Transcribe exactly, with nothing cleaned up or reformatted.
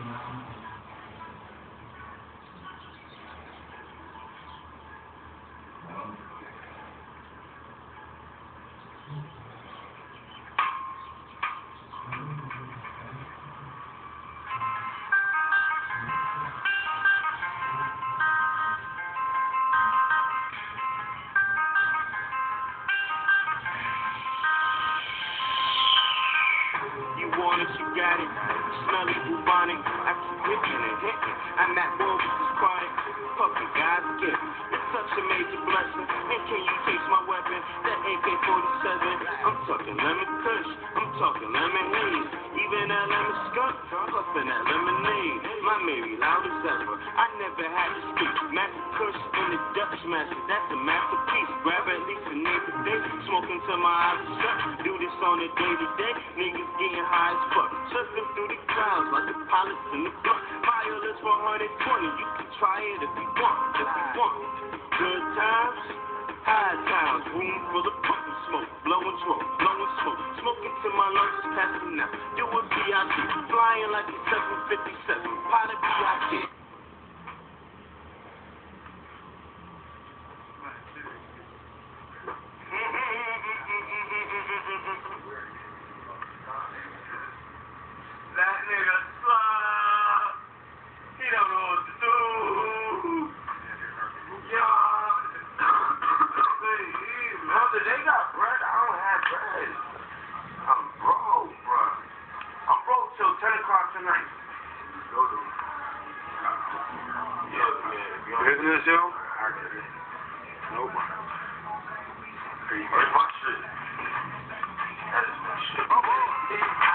You want it, you got it. Smell it, bubonic. I keep hitting and hitting. I'm at war with this chronic. Fucking God's gift. It's such a major blessing. And can you taste my weapon? That A K forty-seven. I'm talking lemon kush. I'm talking lemon haze. Even that lemon skunk. Puffing that lemonade. My Mary loud as ever. I never had to speak. Master Kush and the Dutchmaster. That's a masterpiece. Grab at least a neighbor day. Smoking till my eyes are shut. Do this on a day to day. Niggas getting high as fuck. Surfing through the clouds like the pilots in the blunt. Mile is one hundred twenty. You can try it if you want. If you want. Good times, high times. Room full of puffin' smoke. Blowing smoke, blowing smoke. Smoking till my lungs is passing out. Do a V I P. Flying like a seven fifty-seven. Pot of V I P. That nigga sucks. He don't know what to do. Yo. Brother, they got bread. I don't have bread. I'm broke, bro. I'm broke till ten o'clock tonight. Go to Yeah, man. Business, yo? I get it. Nope. Where's my shit? That is my shit.